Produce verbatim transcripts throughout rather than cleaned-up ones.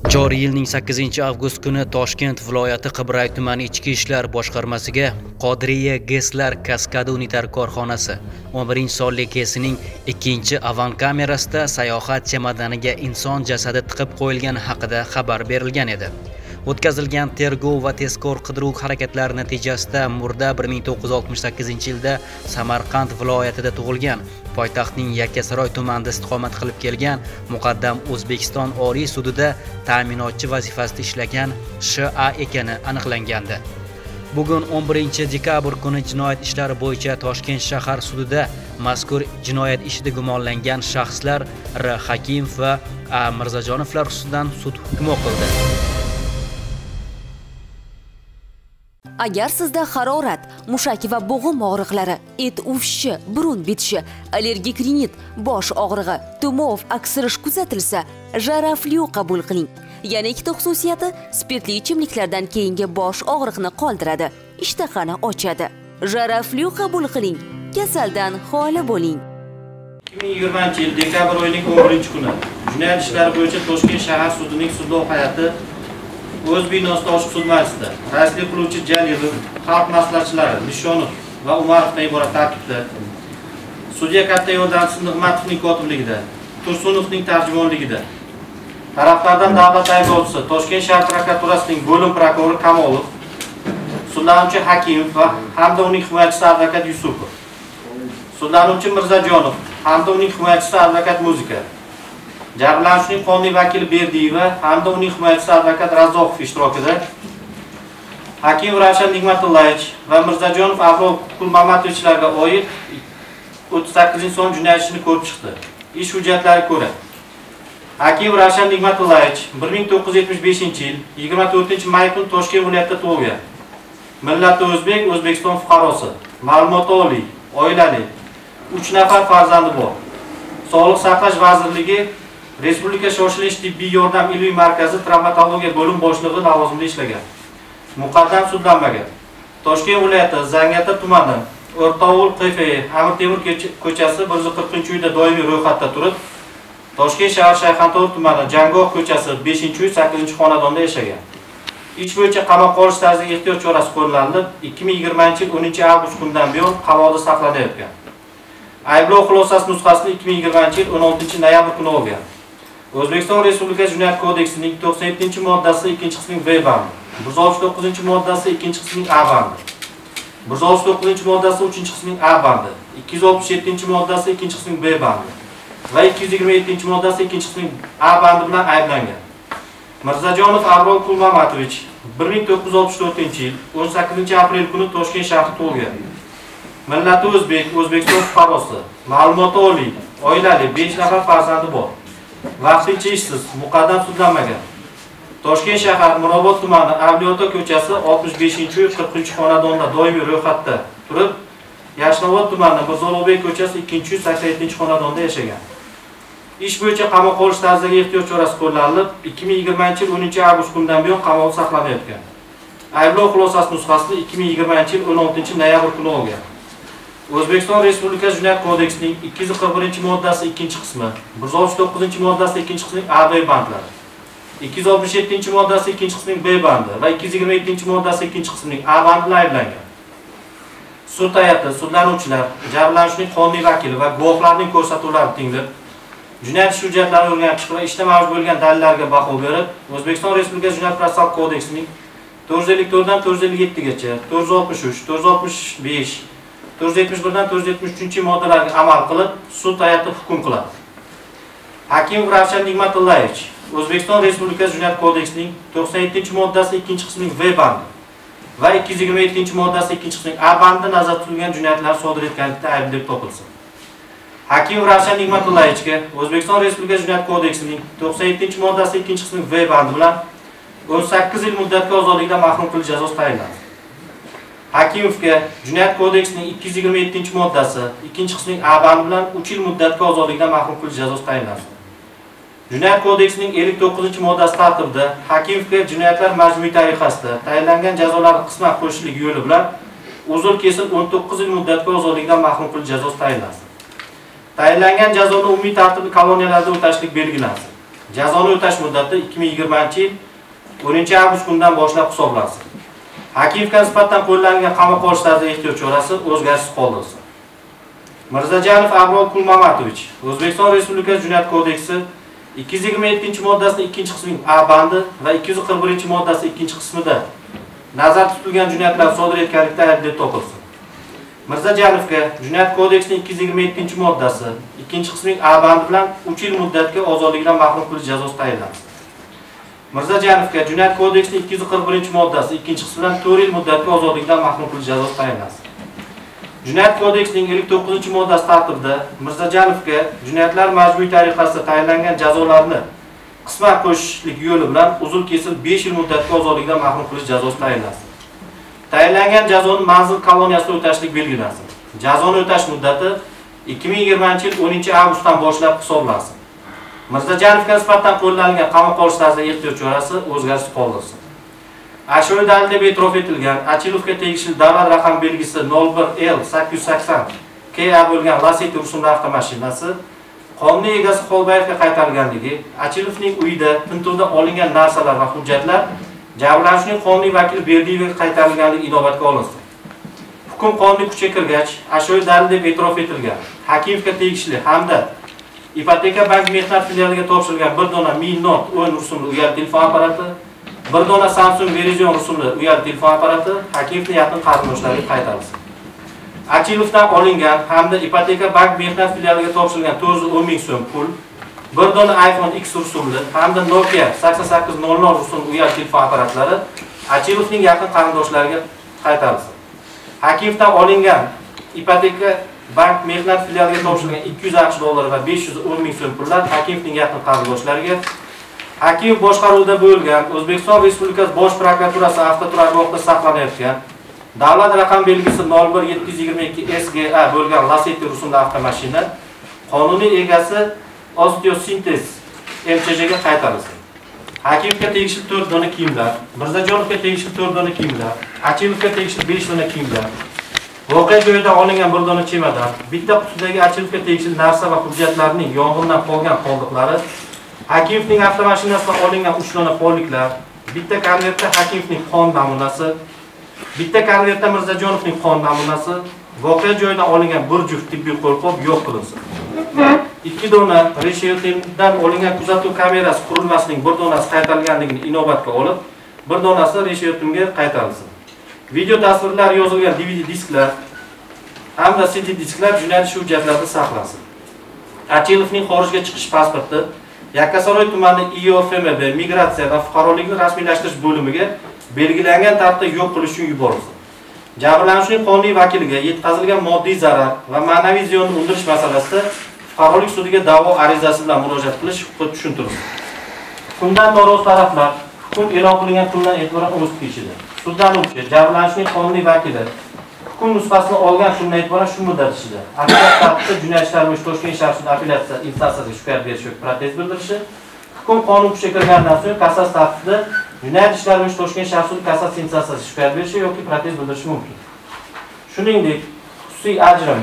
Joriy yilning sakkizinchi avgust kuni Toshkent viloyati Qibray tumani Ichki ishlar boshqarmasiga Qodiriya GESlar kaskadi unitar korxonasi o'n birinchi sonli kesining ikkinchi avan kamerasida sayohat chemadaniga inson jasadi tiqib qo'yilgani haqida xabar berilgan edi. O'tkazilgan tergov va tezkor qidiruv harakatlari natijasida murda bir ming to'qqiz yuz oltmish sakkizinchi yilda Samarqand viloyatida tug'ilgan, poytaxtning Yakkasaroy tumanida istiqomat qilib kelgan, muqaddam O'zbekiston Oliy sudida ta'minotchi vazifasida ishlagan Sh A ekani aniqlangandi. Bugun o'n birinchi dekabr kuni jinoyat ishlari bo'yicha Toshkent shahar sudida mazkur jinoyat ishida gumonlangan shaxslar R Hakimov va A Mirzajonovlar ustidan sud hukmi o'qildi. Agar sizda harorat, mushak va bo'g'im og'riqlari, et uvishi, burun bitishi, allergik rinit, bosh og'rig'i, tumov, aksirish kuzatilsa, Jaraflyu qabul qiling. Yana ikkita xususiyati spirtli ichimliklardan keyingi bosh og'riqni qoldiradi, ishtahani ochadi. Jaraflyu qabul qiling, kasaldan xoli bo'ling. ikki ming yigirmanchi yil dekabr oyining o'n birinchi kuni jinoyat ishlari bo'yicha Toshkent shahar sudining sudlov hay'ati o'z binosida ochiq sud majlisida raislik qiluvchi Jalilov, xalq maslahatchilari Nishonov va Umarovdan iborat tarkibda, sudya katta yordamchisi Nig'matovning kotibligida, Tursunovning tarjimonligida, taraflardan davlat aybdorchisi Toshkent shahar prokuraturasining bo'lim prokurori Kamolov, sudlanuvchi Hakimov va hamda uning himoyachisi advokat Yusupov, sudlanuvchi Mirzajonov hamda uning himoyachisi advokat Muzika, jabrlanuvchining qonuniy vakili Berdiyeva hamda uning himoyachisi advokat Razzoqov ishtirokida Hakim Ravshan Nigmatullayevich va Mirzajonov Abror Kulmamatovichlarga oid o'ttiz sakkizinchi son jinoyat ishini ko'rib chiqdi. Ish hujjatlariga ko'ra Hakim Ravshan Nigmatullayevich bir ming to'qqiz yuz yetmish beshinchi yil yigirma to'rtinchi may kuni Toshkent viloyatida tug'ilgan. Millati o'zbek, O'zbekiston fuqarosi, ma'lumoti oliy, oilali, uch nafar farzandi bor. Sog'liq saqlash vazirligi Respublika shoshilinch tibbiy yordam ilmiy markazi travmatologiya bo'lim boshlig'i lavozimida ishlagan. Muqaddam sudlanmagan. Toshkent viloyati Zangiota tumani O'rtoqul Q F Amir Temur ko'chasi bir yuz qirqinchi uyda doimiy ro'yxatda turib, Toshkent shahar Shayxontohur tumani Jangoh ko'chasi beshinchi uy sakkizinchi xonadonda yashagan. Ish bo'yicha qamoqqa olish tarziga ehtiyot chorasi qo'llanilib, ikki ming yigirmanchi yil o'ninchi avgust kunidan buyon qamoqda saqlanayotgan. Ayblov xulosasi nusxasini ikki ming yigirmanchi yil o'n oltinchi noyabr kuni olgan. O'zbekiston Respublikasi Jinoyat kodeksining to'qson yettinchi moddasi ikkinchi qismining B bandi, bir yuz oltmish to'qqizinchi moddasi ikkinchi qismining A bandi, bir yuz oltmish to'qqizinchi moddasi uchinchi qismining A bandi, ikki yuz oltmish yettinchi moddasi ikkinchi qismining B bandi va ikki yuz yigirma yettinchi moddasi ikkinchi qismining A bandi bilan ayblangan. Mirzajonov Abror Kulmamatovich bir ming to'qqiz yuz oltmish to'rtinchi yil o'n sakkizinchi aprel kuni Toshkent shahrida tug'ilgan. Millati o'zbek, O'zbekiston fuqarosi, ma'lumoti oliy, oilali, besh nafar farzandi bor. Vaqtincha ishsiz, muqaddam sudlanmagan. Toshkent shahar Mirobod tumani Avliyoto ko'chasi oltmish beshinchi uy qirqinchi xonadonda doimiy ro'yxatda turib, Yashnobod tumani Mirzo-Ulug'bek ko'chasi ikkinchi uy sakson yettinchi xonadonda yashagan. Ish bo'yicha qamoqqa olish tarziga ehtiyot chorasi qo'llanilib, ikki ming yigirmanchi yil o'ninchi avgust kunidan buyon qamoqda saqlanayotgan. Ayblov xulosasi nusxasini ikki ming yigirmanchi yil o'n oltinchi noyabr kuni olgan. O'zbekiston Respublikasi Jinoyat kodeksining ikki yuz qirq birinchi moddasi ikkinchi qismi, bir yuz oltmish to'qqizinchi moddasi ikkinchi qismining A B bandlari, ikki yuz oltmish yettinchi moddasi ikkinchi qismining B bandi va ikki yuz yigirma yettinchi moddasi ikkinchi qismining A bandi bilan ayblangan. Sud hay'ati sudlanuvchilar, jabrlanuvchining qonuniy vakili va guvohlarning ko'rsatuvlarini tinglab, jinoyat ish hujjatlarini o'rganib chiqib va ishda mavjud bo'lgan dalillarga baho berib, O'zbekiston Respublikasi Jinoyat protsessual kodeksining to'rt yuz ellik to'rtdan to'rt yuz ellik yetti gacha, to'rt yuz oltmish uch, to'rt yuz oltmish besh, to'rt yuz yetmish birdan to'rt yuz yetmish uchinchi moddalarga amal qilib, sud hay'ati hukm qiladi. Hakim Ravshan Nigmatullayevich O'zbekiston Respublikasi Jinoyat kodeksining to'qson yettinchi moddasi ikkinchi qismining V bandi va ikki yuz yigirma yettinchi moddasi ikkinchi qismining A bandida nazarda tutilgan jinoyatlar sodir etganlikda aybli deb topilsin. Hakim Ravshan Nigmatullayevichga O'zbekiston Respublikasi Jinoyat kodeksining to'qson yettinchi moddasi ikkinchi qismining V bandi bilan o'n sakkiz yil muddatga ozodlikdan mahrum qilish jazosi tayinlandi. Hakimovga Jinoyat kodeksining ikki yuz yigirma yettinchi moddasi ikkinchi qismining A bandi bilan uch yil muddatga ozodlikdan mahrum qilish jazosi tayinlandi. Jinoyat kodeksining ellik to'qqizinchi moddasi tartibida Hakimovga jinoyatlar majmui tariqasida tayinlangan jazolarni qisman qo'shishlik yo'li bilan uzr kesin o'n to'qqiz yil muddatga ozodlikdan mahrum qilish jazosi tayinlandi. Tayinlangan jazoni umumiy tartibli koloniyalarda o'tashlik belgilansin. Jazoni o'tash muddati ikki ming yigirmanchi yil o'ninchi avgust kunidan boshlab hisoblansin. Hakimovga nisbatan qo'llanilgan qamoqqa olish tarzida ehtiyot chorasi o'zgarishsiz qoldirilsin. Mirzajanov Abror Kulmamatovich, O'zbekiston Respublikasi Jinoyat kodeksi ikki yuz yigirma yettinchi moddasining ikkinchi qismining A bandi va ikki yuz qirq birinchi moddasi ikkinchi qismida nazarda tutilgan jinoyatlar sodir etganlikda aybdor topilsin. Mirzajanovga Jinoyat kodeksining ikki yuz yigirma yettinchi moddasi ikkinchi qismining A bandi bilan uch yil muddatga ozodlikdan mahrum qilish jazosi tayinlansin. Mirzajanovga Jinoyat kodeksining ikki yuz qirq birinchi moddasi ikkinchi qismi bilan to'rt yil muddatga ozodlikdan mahrum qilish jazosi tayinlansin. Jinoyat kodeksining ellik to'qqizinchi moddasi tartibida Mirzajanovga jinoyatlar majburiy tariqasida tayinlangan jazolarni qisman qo'shishlik yo'li bilan uzil kesil besh yil muddatga ozodlikdan mahrum qilish jazosi tayinlansin. Tayinlangan jazoni manzil koloniyasida o'tashlik belgilansin. Jazoni o'tash muddati ikki ming yigirmanchi yil o'ninchi avgustdan boshlab hisoblansin. Mirzajanovga nisbatan qo'llanilgan qamoqqa olish tarzida ehtiyot chorasi o'zgarishsiz qoldirilsin. Ashyoviy dalil deb e'tirof etilgan Achilovga tegishli davlat raqam belgisi nol bir L sakkiz yuz sakson K A bo'lgan Lacetti rusumli avtomashinasi qonuniy egasi Xolbayevga qaytarilganligi, Achilovning uyida tintuvda olingan narsalar va hujjatlar jabrlanuvchining qonuniy vakili Berdiyevga qaytarilganligi inobatga olinsin. Hukm qonuniy kuchga kirgach, ashyoviy dalil deb e'tirof etilgan Hakimovga tegishli hamda Ipoteka bank mehnat filialiga topshirilgan bir dona Mi Note o'n rusumli uyali telefon apparati, bir dona Samsung Verizon rusumli uyali telefon apparati Hakimovning yaqin qarindoshlariga qaytarilsin. Achilovdan olingan hamda Ipoteka bank mehnat filialiga topshirilgan to'rt yuz o'n ming so'm pul, bir dona iPhone X rusumli hamda Nokia sakson sakkiz nol nol rusumli uyali telefon apparatlari Achilovning yaqin qarindoshlariga qaytarilsin. Hakimovdan olingan Ipoteka bank mehnat filialiga topshirilgan ikki yuz aqsh dollari va besh yuz o'n ming so'm pullar Hakimovning yaqin qarindoshlariga, Hakimov boshqaruvida bo'lgan O'zbekiston Respublikasi Bosh prokuraturasi avtoturargohida saqlanayotgan davlat raqam belgisi nol bir yetti yuz yigirma ikki S G A bo'lgan Lacetti rusumli avtomashina qonuniy egasi Osteosintez M Ch J ga qaytarilsin. Hakimovga tegishli to'rt dona kiyimlar, Mirzajonovga tegishli to'rt dona kiyimlar, Achilovga tegishli besh dona kiyimlar, voqea joyidan olingan bir dona chemodan, bitta qutidagi Achilovga tegishli narsa va hujjatlarning yong'indan qolgan qoldiqlari, Hakimovning avtomashinasidan olingan uch dona polliklar, bitta konvertda Hakimovning qon namunasi, bitta konvertda Mirzajonovning qon namunasi, voqea joyidan olingan bir juft tibbiy qo'lqop yo'q qilinsin. ikki dona Reshiyotimdan olingan kuzatuv kamerasi qurilmasining bir donasi qaytarilganligini inobatga olib, bir donasi Reshiyotimga qaytarilsin. Video tasvirlar yozilgan D V D disklar hamda C D disklar jinoyat ishi hujjatlarida saqlansin. Achilovning xorijga chiqish pasporti Yakkasaroy tumani I O F M B migratsiya va fuqarolikni rasmiylashtirish bo'limiga belgilangan tartibda yo'q qilish uchun yuborilsin. Jabrlanuvchining qonuniy vakiliga yetkazilgan moddiy zarar va ma'naviy ziyonni undirish masalasida fuqarolik sudiga da'vo arizasi bilan murojaat qilish huquqi tushuntirilsin. Hukmdan norozi taraflar hukm e'lon qilingan kundan e'tiboran o'z ichida. Sudlanuvchi, jabrlanuvchining qonuniy vakili hukm nusxasini olgan kundan e'tiboran shu muddat ichida apellyatsiya tartibida Jinoyat ishlari bo'yicha Toshkent shahar sudi apellyatsiya instansiyasiga shikoyat berish yoki protest bildirishi, hukm qonun kuchga kirgandan so'ng kassatsiya tartibida Jinoyat ishlari bo'yicha Toshkent shahar sudi kassatsiya instansiyasiga shikoyat berishi yoki protest bildirishi mumkin. Shuningdek, xususiy ajrim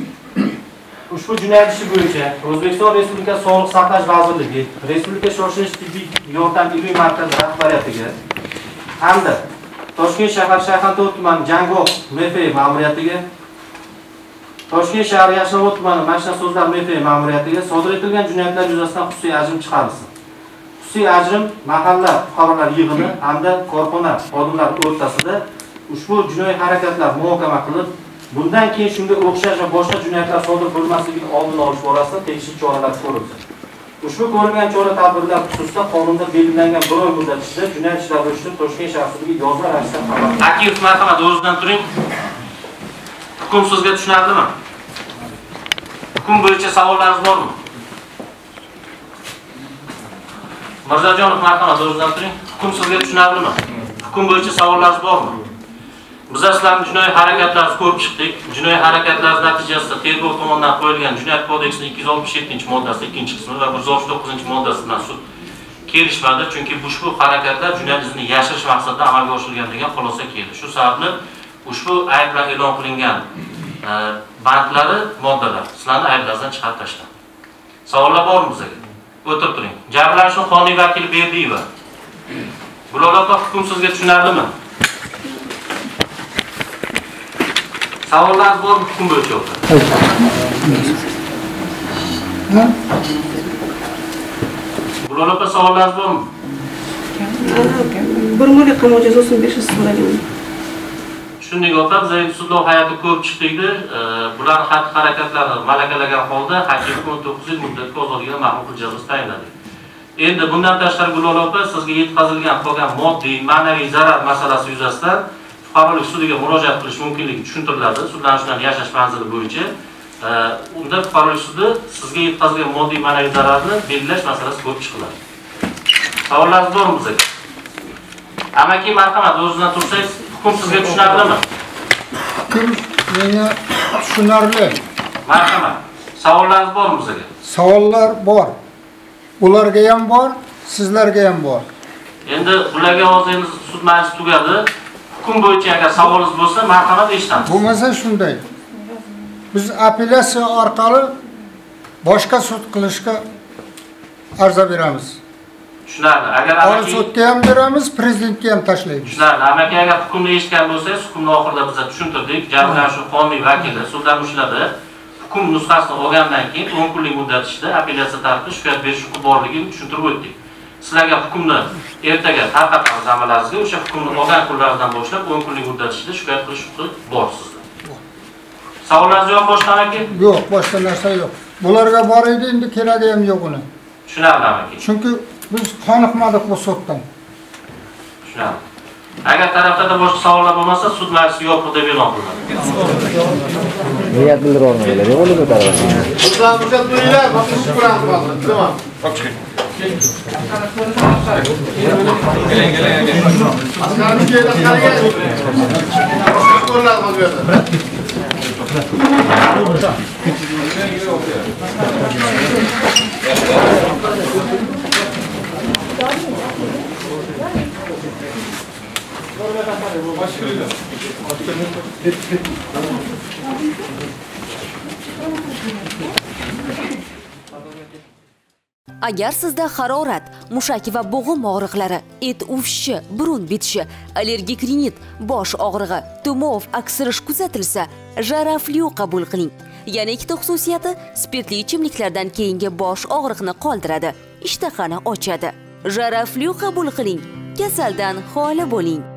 ushbu jinoyat ishi bo'yicha O'zbekiston Respublikasi Sog'liqni saqlash vazirligi, Respublika shoshilinch tibbiy yordam ilmiy markazi rahbariyatiga hamda Toshkent shahar Shayxontohur tumani Jangoh M F ma'muriyatiga, Toshkent shahar Yashnobod tumani Mashinasozlar M F ma'muriyatiga sodir etilgan jinoyatlar yuzasidan xususiy ajrim chiqarilsin. Xususiy ajrim mahalla fuqarolar yig'ini hamda korxona xodimlari o'rtasida ushbu jinoiy harakatlar muhokama qilib, bundan keyin shunga o'xshash va boshqa jinoyatlar sodir bo'lmasligining oldini olish borasida tegishli choralar ko'rilsin. Ushbu ko'rilgan chora-tadbirlar xususida qonunda belgilangan bir oy muddat ichida jinoyat ishlari bo'yicha Toshkent shahar sudiga yozma ravishda xabar. Akif, marhamat, o'zingizdan turing. Hukm sizga tushunarlimi? Hukm bo'yicha savollaringiz bormi? Mirzajonov, marhamat, o'zingizdan turing. Hukm sizga tushunarlimi? Hukm bo'yicha savollaringiz bormi? Biz sizlarning jinoiy harakatlaringizni ko'rib chiqdik. Jinoiy harakatlar natijasida tergov tomonidan qo'yilgan Jinoyat kodeksining ikki yuz oltmish yettinchi moddasi ikkinchi qismi va bir yuz oltmish to'qqizinchi moddasi bilan sud kelishmadi, chunki ushbu harakatlar jinoyat izini yashirish maqsadida amalga oshirilgan degan xulosa keldi. Shu sababli ushbu ayblar e'lon qilingan bandlari, moddalar sizlarning ayblaringizdan chiqarib tashlandi. Savollar bormi bizga? O'tirib turing. Jabrlanuvchi qonuniy vakili Berdiyeva. Bular opa hukm sizga tushunarlimi? Savollar bor hukm bo'yicha o'qi. Bular opa savollar bormi? Bir muddat qamoq jazosini berishni so'ragan. Shunday opa, biz sudlov hayoti ko'p chiqdi. Bular xatti-harakatlari malakalagan holda hakim o'n to'qqiz yil muddatga ozodlikdan mahrum qilish jazosi tayinladi. Endi bundan tashqari Gulol opa sizga yetkazilgan qolgan moddiy, ma'naviy zarar masalasi yuzasidan fuqarolik sudiga murojaat qilish mumkinligi tushuntiriladi. Sudlanuvchilarning yashash manzili bo'yicha. Unda fuqarolik sudi sizga yetkazilgan moddiy, ma'naviy zararni belgilash masalasi ko'rib chiqiladi. Savollaringiz bormi bizga? Amaki marhamat, o'zingizdan tursangiz, hukm sizga tushunarlimi? Hukm menga tushunarli. Marhamat. Savollaringiz bormi bizga? Savollar bor. Ularga ham bor, sizlarga ham bor. Endi ularga hozir sud majlisi tugadi. Hukm bo'yicha agar savolingiz bo'lsa, marhamat eshitamiz. Bo'lmasa shunday. Biz apellyatsiya orqali boshqa sud qilishga arza beramiz. Tushunarli. Agar Oliy sudga ham beramiz, prezidentga ham tashlaymiz. Tushunarli. Amaki agar hukmni eshitgan bo'lsangiz, hukmni oxirida biz tushuntirdik. Jabrlanuvchi qonuniy vakili sudlanuvchilarda hukm nusxasini olgandan keyin o'n kunlik muddat ichida apellyatsiya tarafida shikoyat berish huquqi borligini tushuntirib o'tdik. Sizlarga hukmni ertaga tarqatamiz amallaringizga, o'sha hukmni olgan kunlardan boshlab o'n kunlik muddat ichida shikoyat qilish huquqi bor sizda. Savollaringiz yo'q boshqa amaki? Yo'q, boshqa narsa yo'q. Bularga bor edi, endi keragi ham yo'q uni. Tushunarli amaki. Chunki biz qoniqmadik bu suddan. Tushunarli. Agar taraflarda boshqa savollar bo'lmasa, sud majlisi yopiq deb e'lon qilinadi. Niyat bildirib olmaganlar, yo'q ko'taradi. Sizlar hujjat qo'yinglar, maxsus ko'ramiz hozir. Tamam. Keling, keling, keling. Askarning yerida qaragan. Ko'rlar hozir. Agar sizda harorat, mushak va bo'g'im og'riqlari, et uvishishi, burun bitishi, allergik rinit, bosh og'rig'i, tumov, aksirish kuzatilsa, Jaraflu qabul qiling. Yana ikkita xususiyati spirtli ichimliklardan keyingi bosh og'riqni qoldiradi, ishtahani ochadi. Jaraflu qabul qiling, kasaldan xoli bo'ling.